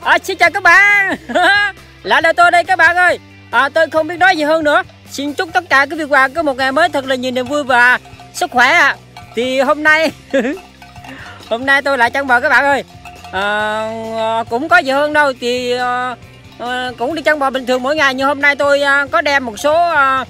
Xin chào các bạn. Lại là tôi đây các bạn ơi. Tôi không biết nói gì hơn nữa. Xin chúc tất cả các vị hoàng có một ngày mới thật là nhiều niềm vui và sức khỏe. Thì hôm nay hôm nay tôi lại chăn bò các bạn ơi. Cũng có gì hơn đâu. Thì cũng đi chăn bò bình thường mỗi ngày. Nhưng hôm nay tôi có đem một số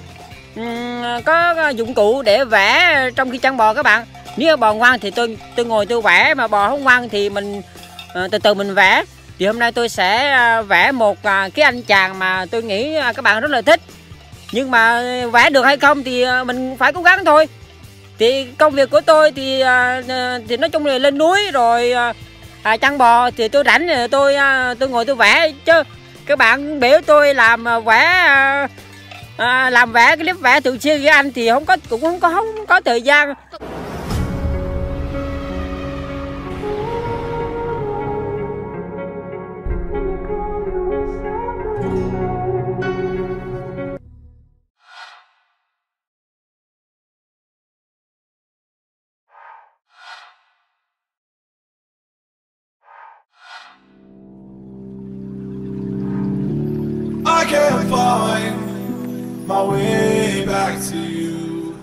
có dụng cụ để vẽ trong khi chăn bò các bạn. Nếu bò ngoan thì tôi ngồi tôi vẽ, mà bò không ngoan thì mình từ từ mình vẽ. Thì hôm nay tôi sẽ vẽ một cái anh chàng mà tôi nghĩ các bạn rất là thích. Nhưng mà vẽ được hay không thì mình phải cố gắng thôi. Thì công việc của tôi thì nói chung là lên núi rồi chăn bò thì tôi rảnh rồi tôi ngồi tôi vẽ. Chứ các bạn biểu tôi làm vẽ làm vẽ cái clip vẽ thường xuyên với anh thì cũng không có thời gian. I can't find my way back to you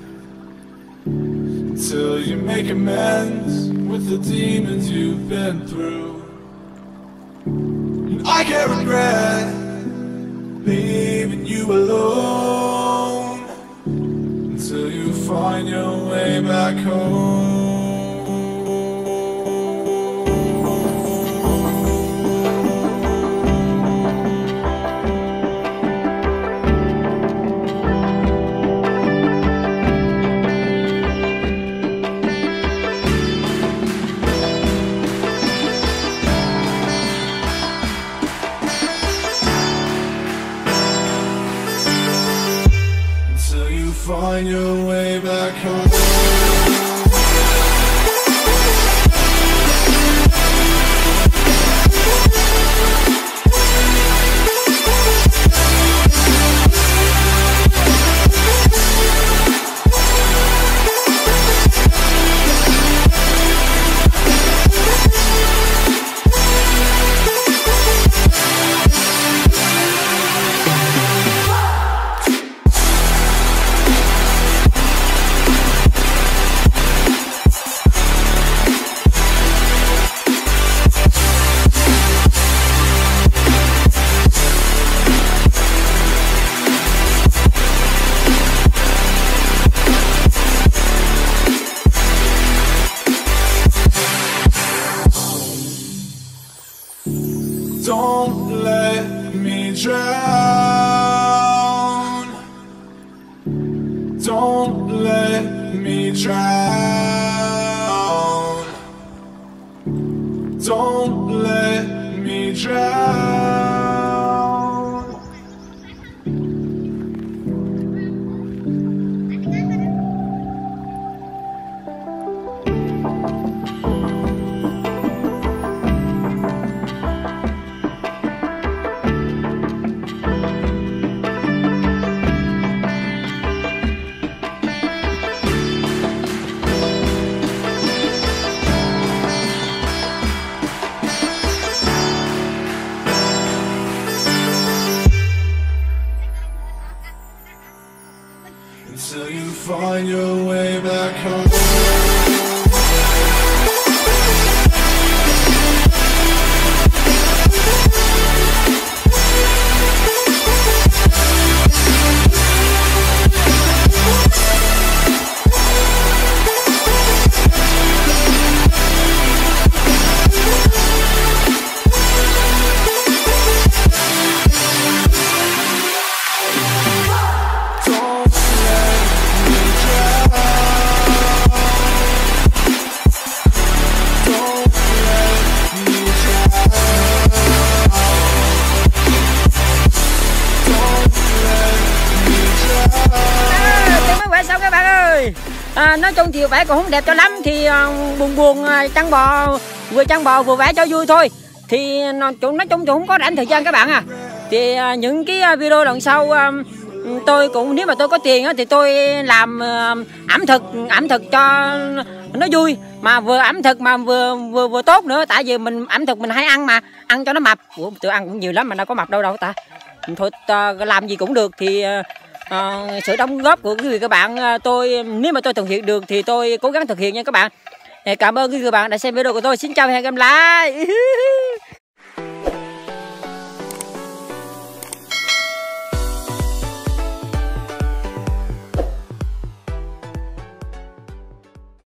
until you make amends with the demons you've been through. And I can't regret leaving you alone until you find your way back home. Find your way back home. Don't let me drown. Don't let me drown. Don't let me drown. Until you find your way back home. Nói chung thì vẽ cũng không đẹp cho lắm. Thì buồn chăn bò vừa vẽ cho vui thôi. Thì nói chung thì không có rảnh thời gian các bạn à. Thì những cái video lần sau tôi cũng, nếu mà tôi có tiền thì tôi làm ẩm thực cho nó vui, mà vừa ẩm thực mà vừa tốt nữa. Tại vì mình ẩm thực mình hay ăn mà, ăn cho nó mập. Ủa, tôi ăn cũng nhiều lắm mà đâu có mập đâu ta. Thôi làm gì cũng được thì sự đóng góp của quý vị các bạn, tôi nếu mà tôi thực hiện được thì tôi cố gắng thực hiện nha các bạn. Cảm ơn quý vị các bạn đã xem video của tôi. Xin chào và hẹn gặp lại.